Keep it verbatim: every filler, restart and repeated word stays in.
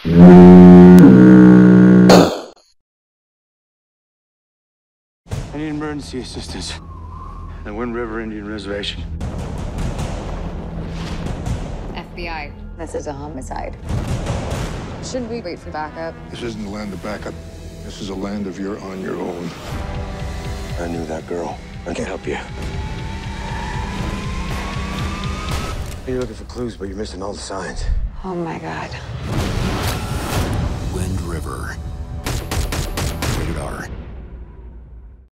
I need emergency assistance. The Wind River Indian Reservation. F B I. This is a homicide. Should we wait for backup? This isn't a land of backup. This is a land of you're on your own. I knew that girl. I can help you. You're looking for clues, but you're missing all the signs. Oh my God. Wind River. Rated R.